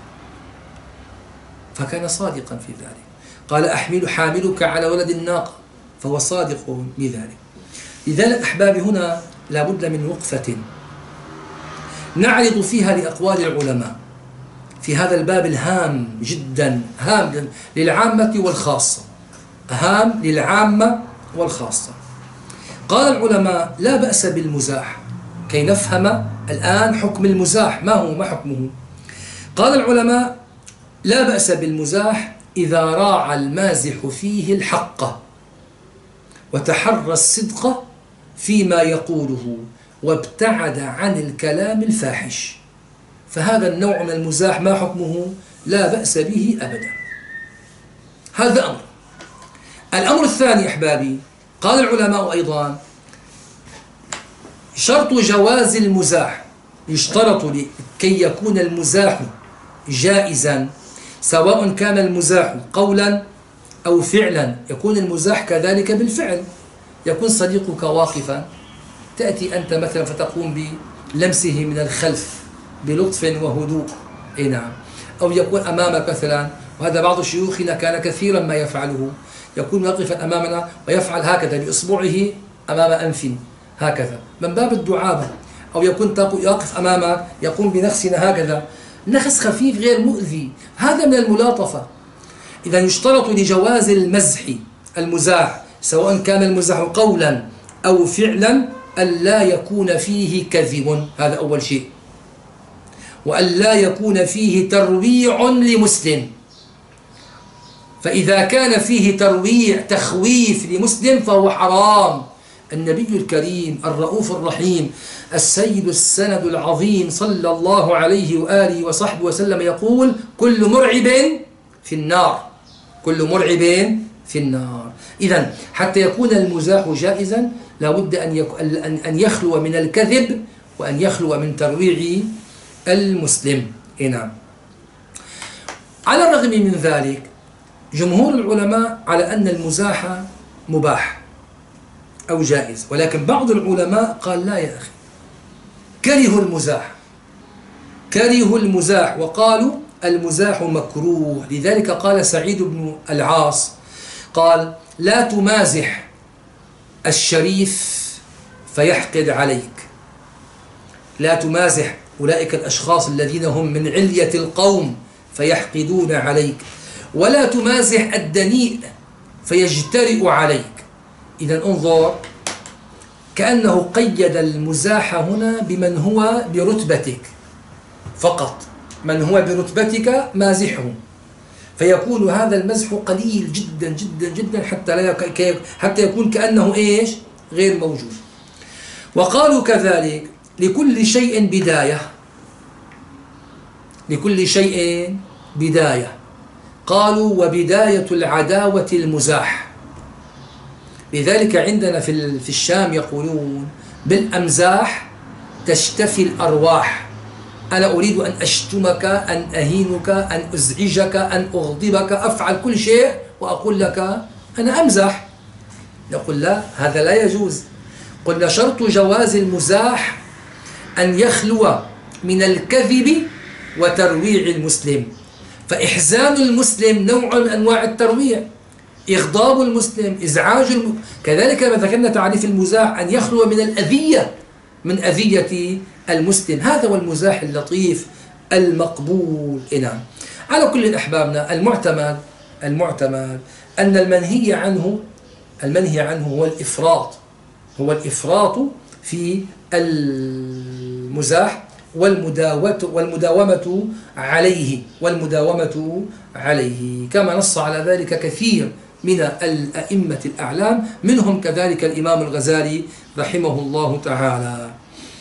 فكان صادقا في ذلك. قال: أحمل حاملك على ولد الناقة، فهو صادق بذلك. لذلك أحبابي هنا لابد من وقفة نعرض فيها لأقوال العلماء في هذا الباب الهام جدا، هام للعامة والخاصة، هام للعامة والخاصة. قال العلماء: لا بأس بالمزاح، كي نفهم الآن حكم المزاح ما هو، ما حكمه. قال العلماء: لا بأس بالمزاح إذا راعى المازح فيه الحق وتحرى الصدق فيما يقوله وابتعد عن الكلام الفاحش، فهذا النوع من المزاح ما حكمه؟ لا بأس به أبدا. هذا أمر. الأمر الثاني أحبابي، قال العلماء أيضا: شرط جواز المزاح، يشترط لكي يكون المزاح جائزا، سواء كان المزاح قولا أو فعلا. يكون المزاح كذلك بالفعل، يكون صديقك واقفا، تأتي أنت مثلا فتقوم بلمسه من الخلف بلطف وهدوء، أي نعم. أو يكون أمامك مثلا، وهذا بعض شيوخنا كان كثيرا ما يفعله، يكون واقفا أمامنا ويفعل هكذا بإصبعه أمام أنفه هكذا من باب الدعابة. أو يكون يقف أمامك يقوم بنخسنا هكذا، نخس خفيف غير مؤذي، هذا من الملاطفة. إذا يشترط لجواز المزح المزاح، سواء كان المزاح قولا أو فعلا، ألا يكون فيه كذب، هذا أول شيء، وألا يكون فيه ترويع لمسلم. فإذا كان فيه ترويع تخويف لمسلم فهو حرام. النبي الكريم الرؤوف الرحيم السيد السند العظيم صلى الله عليه وآله وصحبه وسلم يقول: كل مرعب في النار، كل مرعب في النار. إذن حتى يكون المزاح جائزا لا بد أن يخلو من الكذب وأن يخلو من ترويع المسلم. نعم. على الرغم من ذلك جمهور العلماء على أن المزاح مباح أو جائز، ولكن بعض العلماء قال: لا يا أخي، كرهوا المزاح، كرهوا المزاح وقالوا المزاح مكروه. لذلك قال سعيد بن العاص قال: لا تمازح الشريف فيحقد عليك، لا تمازح أولئك الأشخاص الذين هم من علية القوم فيحقدون عليك، ولا تمازح الدنيء فيجترئ عليك. إذا انظر، كأنه قيد المزاح هنا بمن هو برتبتك فقط، من هو برتبتك مازحه، فيكون هذا المزح قليل جدا جدا جدا حتى لا يك... حتى يكون كأنه إيش؟ غير موجود. وقالوا كذلك: لكل شيء بداية، لكل شيء بداية. قالوا: وبداية العداوة المزاح. لذلك عندنا في في الشام يقولون: بالأمزاح تشتفي الأرواح. أنا أريد أن أشتمك، أن أهينك، أن أزعجك، أن أغضبك، أفعل كل شيء وأقول لك أنا أمزح. نقول: لا، هذا لا يجوز. قلنا: شرط جواز المزاح أن يخلو من الكذب وترويع المسلم، فإحزان المسلم نوع من أنواع الترويع، إغضاب المسلم، إزعاج الم... كذلك ما ذكرنا تعريف المزاح أن يخلو من الأذية، من أذية المسلم. هذا هو المزاح اللطيف المقبول. نعم. على كل أحبابنا، المعتمد المعتمد أن المنهي عنه المنهي عنه هو الإفراط، هو الإفراط في المزاح والمداومة عليه والمداومة عليه كما نص على ذلك كثير من الأئمة الأعلام، منهم كذلك الإمام الغزالي رحمه الله تعالى.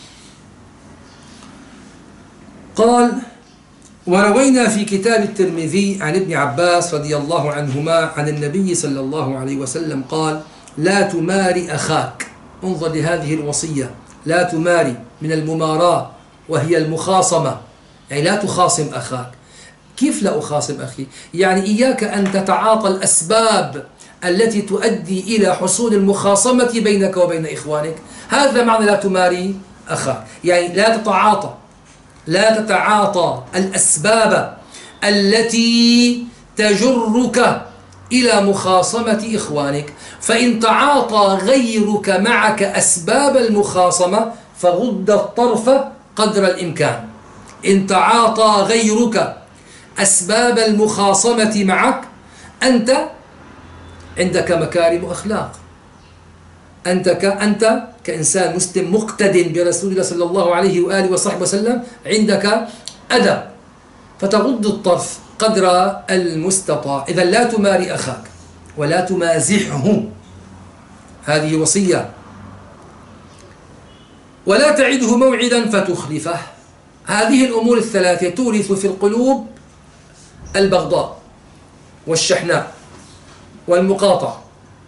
قال: وروينا في كتاب الترمذي عن ابن عباس رضي الله عنهما عن النبي صلى الله عليه وسلم قال: لا تماري أخاك. انظر لهذه الوصية: لا تماري، من المماراة وهي المخاصمة، يعني لا تخاصم أخاك. كيف لا أخاصم أخي؟ يعني إياك أن تتعاطى الأسباب التي تؤدي إلى حصول المخاصمة بينك وبين إخوانك. هذا معنى لا تماري أخاك، يعني لا تتعاطى لا تتعاطى الأسباب التي تجرك إلى مخاصمة إخوانك. فإن تعاطى غيرك معك أسباب المخاصمة فغض الطرف قدر الإمكان. إن تعاطى غيرك أسباب المخاصمة معك، أنت عندك مكارم أخلاق، أنت كأنت كإنسان مسلم مقتد برسول الله صلى الله عليه وآله وصحبه وسلم، عندك أدب، فتغض الطرف قدر المستطاع. إذا لا تماري أخاك ولا تمازحه، هذه وصية. ولا تعده موعدا فتخلفه. هذه الأمور الثلاثة تورث في القلوب البغضاء والشحناء والمقاطعة.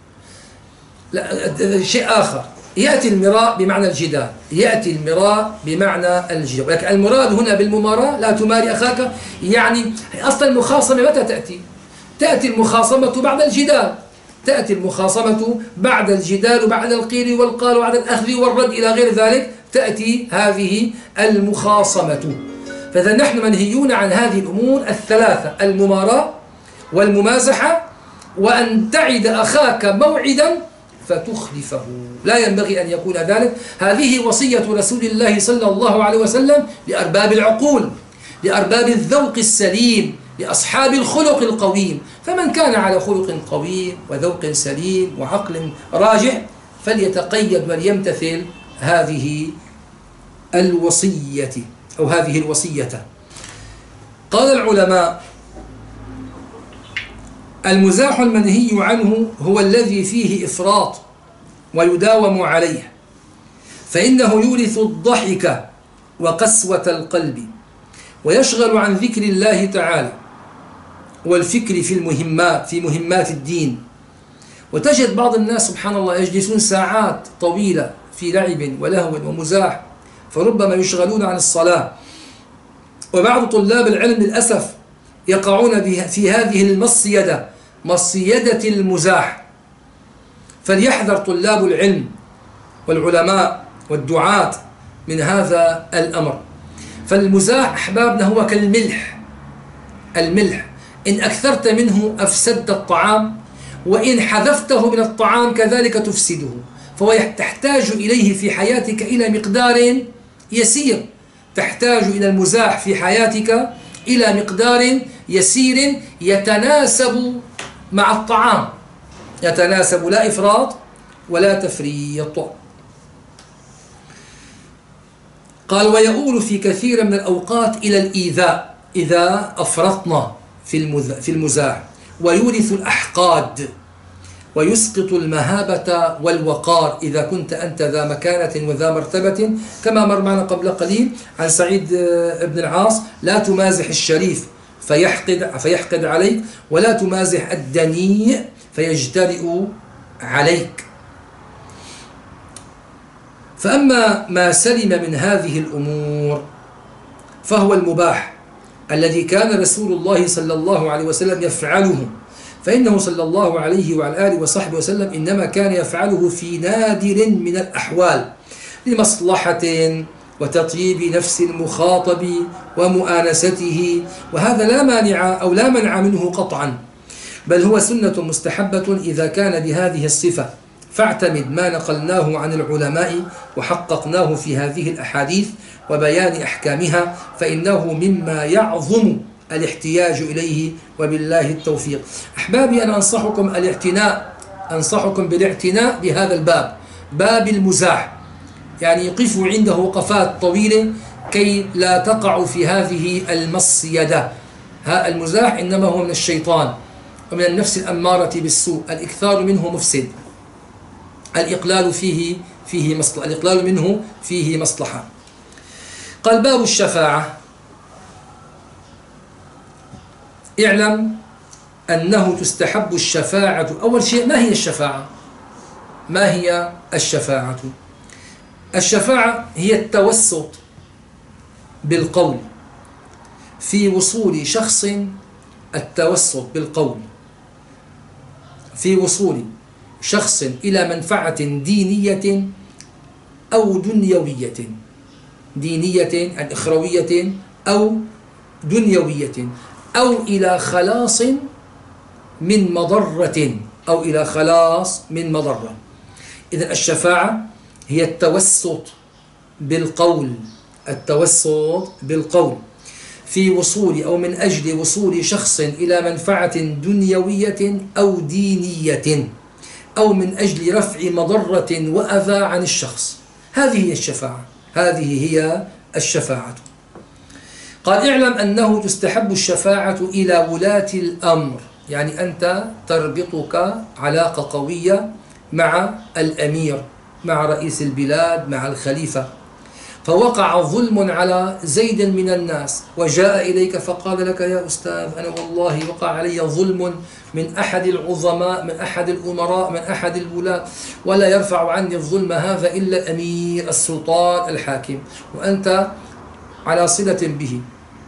لا، شيء آخر، يأتي المراء بمعنى الجدال، يأتي المراء بمعنى الجدال، ولكن المراد هنا بالمماراة لا تماري أخاك، يعني أصلا المخاصمة متى تأتي؟ تأتي المخاصمة بعد الجدال، تأتي المخاصمة بعد الجدال وبعد القيل والقال وبعد الأخذ والرد إلى غير ذلك، تأتي هذه المخاصمة. فإذا نحن منهيون عن هذه الأمور الثلاثة: المماراة والممازحة، وأن تعد أخاك موعدا فتخلفه، لا ينبغي أن يكون ذلك. هذه وصية رسول الله صلى الله عليه وسلم لأرباب العقول، لأرباب الذوق السليم، لأصحاب الخلق القويم. فمن كان على خلق قويم وذوق سليم وعقل راجح فليتقيد وليمتثل هذه الوصية أو هذه الوصية. قال العلماء: المزاح المنهي عنه هو الذي فيه إفراط ويداوم عليه، فإنه يورث الضحك وقسوة القلب، ويشغل عن ذكر الله تعالى والفكر في المهمات في مهمات الدين. وتجد بعض الناس سبحان الله يجلسون ساعات طويلة في لعب ولهو ومزاح، فربما يشغلون عن الصلاة. وبعض طلاب العلم للأسف يقعون في هذه المصيدة، مصيدة المزاح. فليحذر طلاب العلم والعلماء والدعاة من هذا الأمر. فالمزاح أحبابنا هو كالملح، الملح إن أكثرت منه أفسدت الطعام، وإن حذفته من الطعام كذلك تفسده. فهو تحتاج إليه في حياتك إلى مقدار يسير، تحتاج إلى المزاح في حياتك إلى مقدار يسير يتناسب مع الطعام، يتناسب، لا إفراط ولا تفريط. قال ويؤول في كثير من الأوقات إلى الإيذاء إذا أفرطنا في المزاح، ويورث الأحقاد، ويسقط المهابة والوقار إذا كنت أنت ذا مكانة وذا مرتبة، كما مر معنا قبل قليل عن سعيد بن العاص: لا تمازح الشريف فيحقد, فيحقد عليك، ولا تمازح الدنيء فيجترئ عليك. فأما ما سلم من هذه الأمور فهو المباح الذي كان رسول الله صلى الله عليه وسلم يفعله، فإنه صلى الله عليه وعلى آله وصحبه وسلم إنما كان يفعله في نادر من الأحوال لمصلحة وتطيب نفس المخاطب ومؤانسته، وهذا لا مانع أو لا منع منه قطعا، بل هو سنة مستحبة إذا كان بهذه الصفة. فاعتمد ما نقلناه عن العلماء وحققناه في هذه الأحاديث وبيان أحكامها، فإنه مما يعظم الاحتياج إليه، وبالله التوفيق. أحبابي، أنا أنصحكم الاعتناء أنصحكم بالاعتناء بهذا الباب، باب المزاح، يعني يقفوا عنده وقفات طويلة كي لا تقعوا في هذه المصيدة. ها المزاح إنما هو من الشيطان ومن النفس الأمارة بالسوء، الإكثار منه مفسد، الإقلال فيه فيه مصلحة، الإقلال منه فيه مصلحة. قال باب الشفاعة. اعلم أنه تستحب الشفاعة. أول شيء، ما هي الشفاعة؟ ما هي الشفاعة؟ الشفاعة هي التوسط بالقول في وصول شخص، التوسط بالقول في وصول شخص إلى منفعة دينية أو دنيوية، دينية عن إخروية أو دنيوية، أو إلى خلاص من مضرة، أو إلى خلاص من مضرة. إذن الشفاعة هي التوسط بالقول، التوسط بالقول في وصول أو من أجل وصول شخص إلى منفعة دنيوية أو دينية، أو من أجل رفع مضرة وأذى عن الشخص. هذه هي الشفاعة، هذه هي الشفاعة. قال اعلم أنه تستحب الشفاعة إلى ولاة الأمر، يعني أنت تربطك علاقة قوية مع الأمير، مع رئيس البلاد، مع الخليفة، فوقع ظلم على زيد من الناس وجاء إليك فقال لك: يا أستاذ، أنا والله وقع علي ظلم من أحد العظماء، من أحد الأمراء، من أحد الولاة، ولا يرفع عني الظلم هذا إلا الأمير، السلطان، الحاكم، وأنت على صلة به.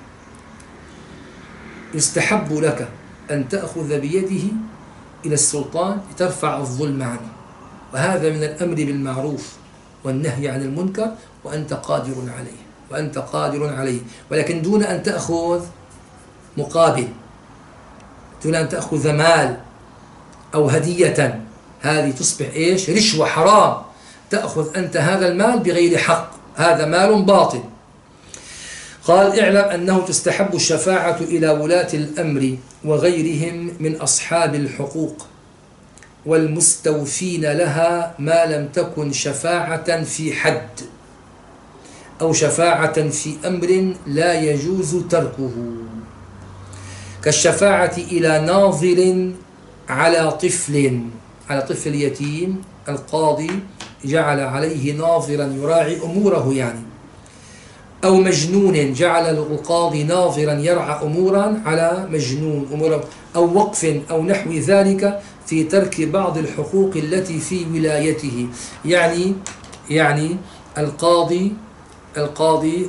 يستحب لك أن تأخذ بيده إلى السلطان لترفع الظلم عنه، وهذا من الأمر بالمعروف والنهي عن المنكر، وأنت قادر عليه، وأنت قادر عليه، ولكن دون أن تأخذ مقابل، دون أن تأخذ مال أو هدية. هذه تصبح إيش؟ رشوة، حرام. تأخذ أنت هذا المال بغير حق، هذا مال باطل. قال اعلم أنه تستحب الشفاعة إلى ولاة الأمر وغيرهم من أصحاب الحقوق والمستوفين لها، ما لم تكن شفاعة في حد أو شفاعة في أمر لا يجوز تركه، كالشفاعة إلى ناظر على طفل على طفل يتيم القاضي جعل عليه ناظرا يراعي أموره يعني، أو مجنون جعل القاضي ناظرا يرعى أمورا على مجنون أموره، أو وقف أو نحو ذلك في ترك بعض الحقوق التي في ولايته. يعني يعني القاضي القاضي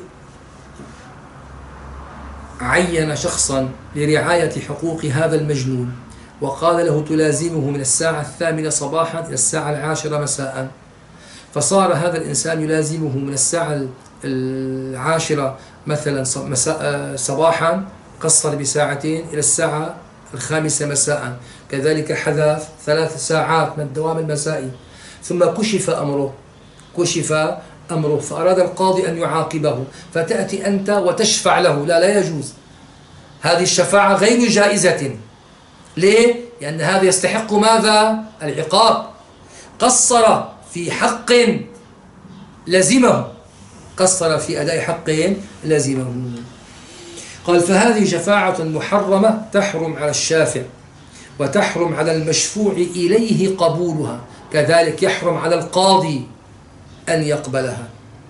عين شخصا لرعاية حقوق هذا المجنون، وقال له تلازمه من الساعة الثامنة صباحا إلى الساعة العاشرة مساء، فصار هذا الإنسان يلازمه من الساعة العاشرة مثلا مساء صباحا، قصر بساعتين إلى الساعة الخامسة مساء، كذلك حذف ثلاث ساعات من الدوام المسائي. ثم كشف أمره كشف أمره فأراد القاضي أن يعاقبه، فتأتي أنت وتشفع له. لا لا يجوز، هذه الشفاعة غير جائزة. ليه؟ لأن هذا يستحق ماذا؟ العقاب. قصر في حق لزمه، قصر في أداء حق لزمه. قال فهذه شفاعة محرمة تحرم على الشافع، وتحرم على المشفوع إليه قبولها، كذلك يحرم على القاضي أن يقبلها.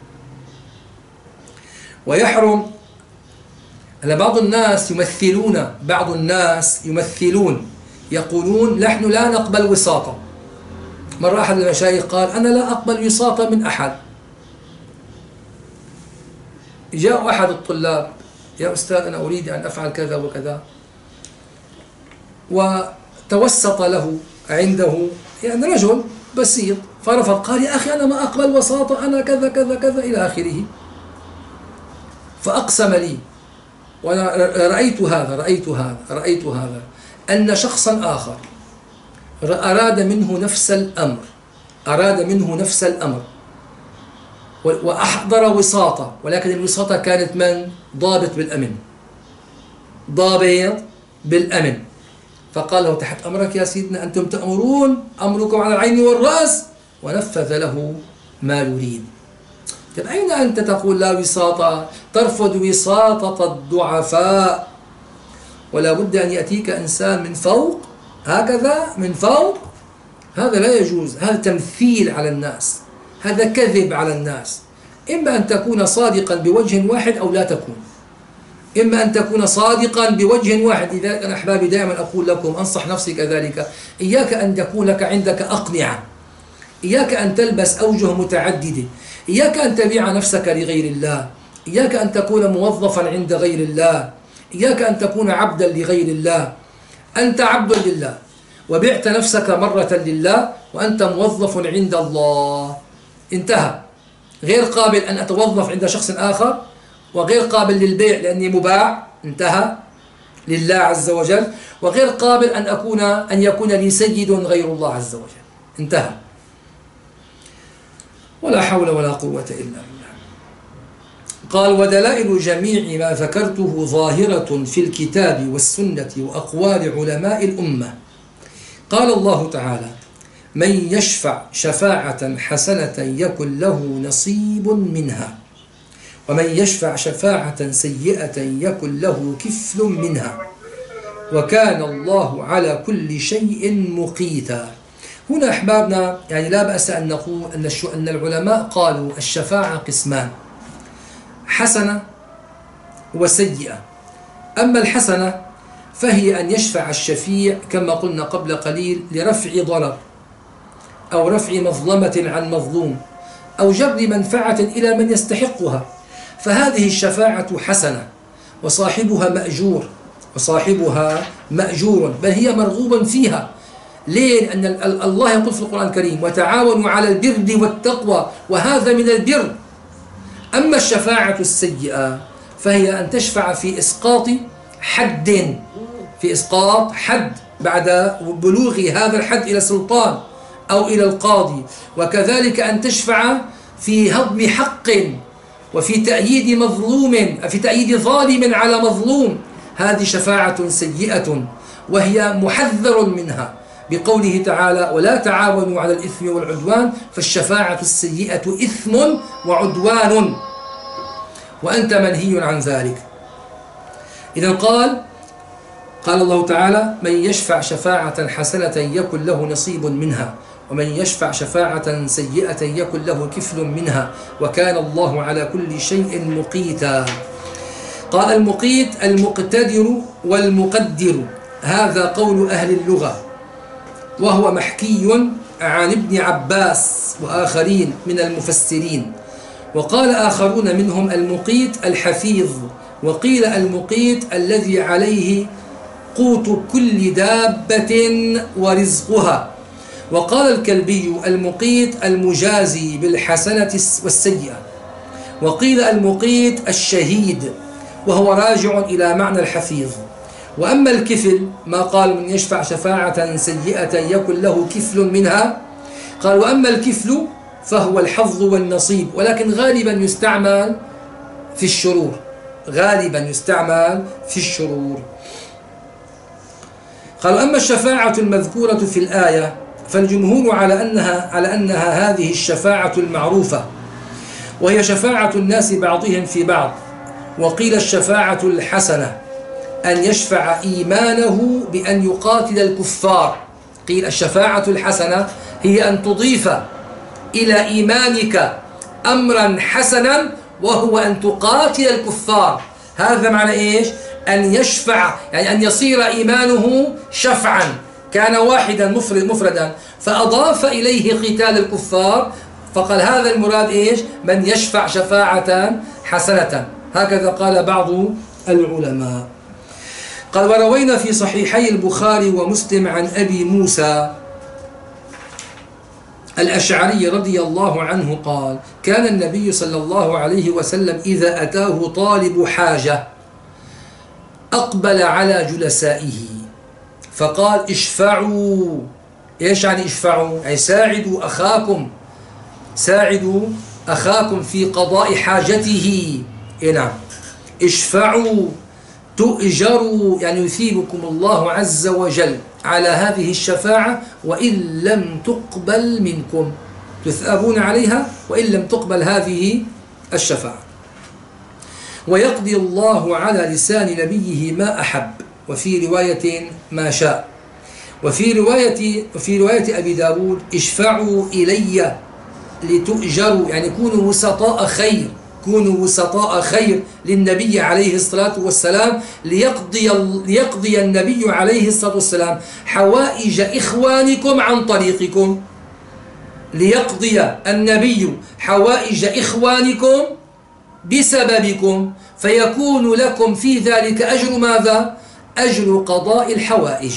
ويحرم أن بعض الناس يمثلون بعض الناس يمثلون يقولون نحن لا نقبل وساطة. مرة أحد المشايخ قال أنا لا أقبل وساطة من أحد. جاء أحد الطلاب يا أستاذ أنا أريد أن أفعل كذا وكذا، وتوسط له عنده يعني رجل بسيط فرفض، قال يا أخي أنا ما أقبل وساطة، أنا كذا كذا كذا إلى آخره. فأقسم لي، وأنا رأيت هذا رأيت هذا رأيت هذا أن شخصا آخر أراد منه نفس الأمر أراد منه نفس الأمر وأحضر وساطة، ولكن الوساطة كانت من؟ ضابط بالأمن ضابط بالأمن فقال له تحت أمرك يا سيدنا، أنتم تأمرون، أمركم على العين والرأس، ونفذ له ما يريد. طيب أين أنت تقول لا وساطة؟ ترفض وساطة الضعفاء، ولا بد أن يأتيك إنسان من فوق هكذا من فوق. هذا لا يجوز، هذا تمثيل على الناس، هذا كذب على الناس. إما أن تكون صادقا بوجه واحد أو لا تكون، إما أن تكون صادقا بوجه واحد. لذلك أنا أحبابي دائما أقول لكم، أنصح نفسي كذلك، إياك أن تكون لك عندك أقنعة، إياك أن تلبس أوجه متعددة، إياك أن تبيع نفسك لغير الله، إياك أن تكون موظفا عند غير الله، إياك أن تكون عبدا لغير الله. أنت عبد لله وبعت نفسك مرة لله وأنت موظف عند الله، انتهى. غير قابل أن أتوظف عند شخص آخر، وغير قابل للبيع لأني مباع، انتهى، لله عز وجل. وغير قابل أن أكون أن يكون لي سيد غير الله عز وجل، انتهى. ولا حول ولا قوة إلا بالله. قال ودلائل جميع ما ذكرته ظاهرة في الكتاب والسنة وأقوال علماء الأمة. قال الله تعالى من يشفع شفاعة حسنة يكن له نصيب منها، ومن يشفع شفاعة سيئة يكن له كفل منها، وكان الله على كل شيء مقيتا. هنا أحبابنا يعني لا بأس أن نقول أن أن العلماء قالوا الشفاعة قسمان، حسنة وسيئة. أما الحسنة فهي أن يشفع الشفيع كما قلنا قبل قليل لرفع ضرر أو رفع مظلمة عن مظلوم أو جر منفعة إلى من يستحقها، فهذه الشفاعة حسنة وصاحبها مأجور وصاحبها مأجور، بل هي مرغوب فيها. ليه؟ لأن الله يقول في القرآن الكريم وتعاونوا على البر والتقوى، وهذا من البر. أما الشفاعة السيئة فهي أن تشفع في إسقاط حد في إسقاط حد بعد بلوغ هذا الحد إلى السلطان أو إلى القاضي، وكذلك أن تشفع في هضم حق وفي تأييد مظلوم في تأييد ظالم على مظلوم. هذه شفاعة سيئة وهي محذر منها بقوله تعالى ولا تعاونوا على الإثم والعدوان، فالشفاعة السيئة إثم وعدوان وأنت منهي عن ذلك. إذن قال قال الله تعالى: من يشفع شفاعة حسنة يكن له نصيب منها ومن يشفع شفاعة سيئة يكن له كفل منها وكان الله على كل شيء مقيتا. قال: المقيت المقتدر والمقدر، هذا قول أهل اللغة، وهو محكي عن ابن عباس وآخرين من المفسرين. وقال آخرون منهم: المقيت الحفيظ، وقيل المقيت الذي عليه قوت كل دابة ورزقها. وقال الكلبي: المقيت المجازي بالحسنة والسيئة. وقيل المقيت الشهيد، وهو راجع إلى معنى الحفيظ. وأما الكفل ما قال من يشفع شفاعة سيئة يكن له كفل منها، قال: وأما الكفل فهو الحظ والنصيب، ولكن غالبا يستعمل في الشرور، غالبا يستعمل في الشرور. قالوا: أما الشفاعة المذكورة في الآية فالجمهور على أنها على أنها هذه الشفاعة المعروفة، وهي شفاعة الناس بعضهم في بعض. وقيل الشفاعة الحسنة أن يشفع إيمانه بأن يقاتل الكفار. قيل الشفاعة الحسنة هي أن تضيف إلى إيمانك أمرا حسنا وهو أن تقاتل الكفار. هذا معنى إيش؟ أن يشفع، يعني أن يصير إيمانه شفعا، كان واحدا مفرد مفردا فأضاف إليه قتال الكفار، فقال هذا المراد إيش؟ من يشفع شفاعة حسنة. هكذا قال بعض العلماء. قال: وروينا في صحيحي البخاري ومسلم عن أبي موسى الأشعري رضي الله عنه قال: كان النبي صلى الله عليه وسلم إذا أتاه طالب حاجة أقبل على جلسائه فقال: اشفعوا. إيش يعني اشفعوا؟ يعني ساعدوا أخاكم، ساعدوا أخاكم في قضاء حاجته. إيه نعم، اشفعوا تؤجروا، يعني يثيبكم الله عز وجل على هذه الشفاعة وإن لم تقبل منكم، تثابون عليها وإن لم تقبل هذه الشفاعة. ويقضي الله على لسان نبيه ما أحب، وفي رواية ما شاء. وفي رواية وفي رواية أبي داود: اشفعوا إلي لتؤجروا، يعني كونوا وسطاء خير، كونوا وسطاء خير للنبي عليه الصلاة والسلام، ليقضي, ليقضي النبي عليه الصلاة والسلام حوائج إخوانكم عن طريقكم، ليقضي النبي حوائج إخوانكم بسببكم، فيكون لكم في ذلك أجر ماذا؟ أجر قضاء الحوائج.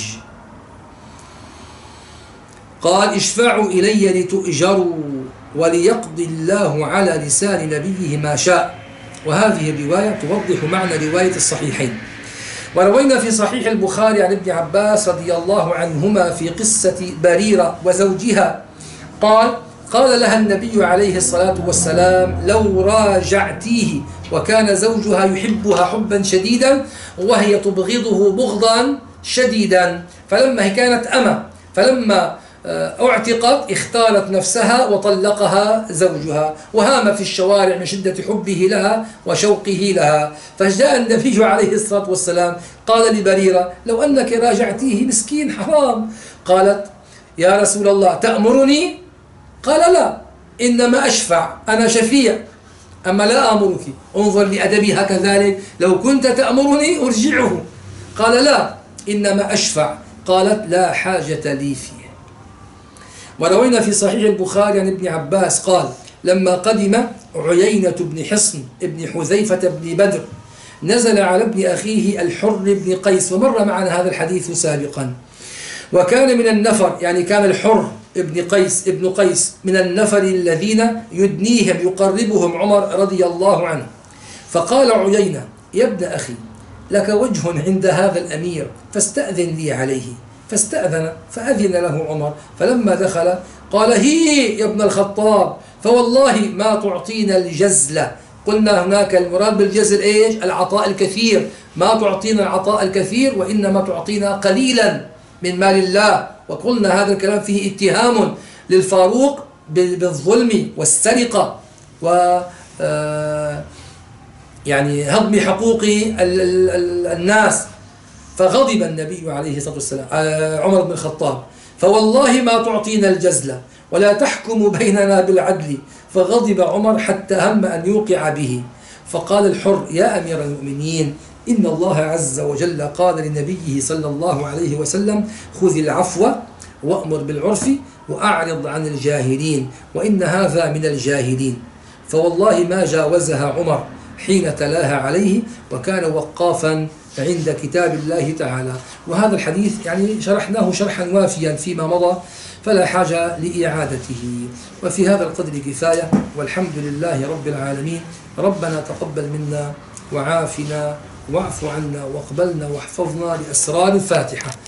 قال: اشفعوا إلي لتؤجروا وليقضي الله على لسان نبيه ما شاء. وهذه الرواية توضح معنى رواية الصحيحين. وروينا في صحيح البخاري عن ابن عباس رضي الله عنهما في قصة بريرة وزوجها قال: قال لها النبي عليه الصلاة والسلام: لو راجعتيه، وكان زوجها يحبها حبا شديدا وهي تبغضه بغضا شديدا، فلما هي كانت أمة، فلما اعتقت اختارت نفسها وطلقها زوجها، وهام في الشوارع من شدة حبه لها وشوقه لها. فجاء النبي عليه الصلاة والسلام قال لبريرة: لو أنك راجعتيه مسكين حرام. قالت: يا رسول الله تأمرني؟ قال: لا، إنما أشفع، أنا شفيع، أما لا أمرك. انظر لأدبها كذلك، لو كنت تأمرني أرجعه. قال: لا، إنما أشفع. قالت: لا حاجة لي فيه. وروينا في صحيح البخاري عن ابن عباس قال: لما قدم عيينة بن حصن ابن حذيفة بن بدر نزل على ابن أخيه الحر بن قيس، ومر معنا هذا الحديث سابقا. وكان من النفر، يعني كان الحر ابن قيس ابن قيس من النفر الذين يدنيهم يقربهم عمر رضي الله عنه. فقال عيينة: يا ابن أخي، لك وجه عند هذا الأمير فاستأذن لي عليه. فاستأذن فأذن له عمر، فلما دخل قال: هي يا ابن الخطاب، فوالله ما تعطينا الجزلة. قلنا هناك المراد بالجزل إيش؟ العطاء الكثير، ما تعطينا العطاء الكثير وإنما تعطينا قليلا من مال الله. وقلنا هذا الكلام فيه اتهام للفاروق بالظلم والسرقة و يعني هضم حقوق الناس. فغضب النبي عليه الصلاة والسلام عمر بن الخطاب: فوالله ما تعطينا الجزل ولا تحكم بيننا بالعدل. فغضب عمر حتى هم أن يوقع به. فقال الحر: يا أمير المؤمنين، إن الله عز وجل قال لنبيه صلى الله عليه وسلم: خذ العفو وأمر بالعرف وأعرض عن الجاهلين، وإن هذا من الجاهلين. فوالله ما جاوزها عمر حين تلاها عليه، وكان وقافا عند كتاب الله تعالى. وهذا الحديث يعني شرحناه شرحا وافيا فيما مضى، فلا حاجة لإعادته. وفي هذا القدر كفاية، والحمد لله رب العالمين. ربنا تقبل منا وعافنا واعف عنا واقبلنا واحفظنا لأسرار الفاتحة.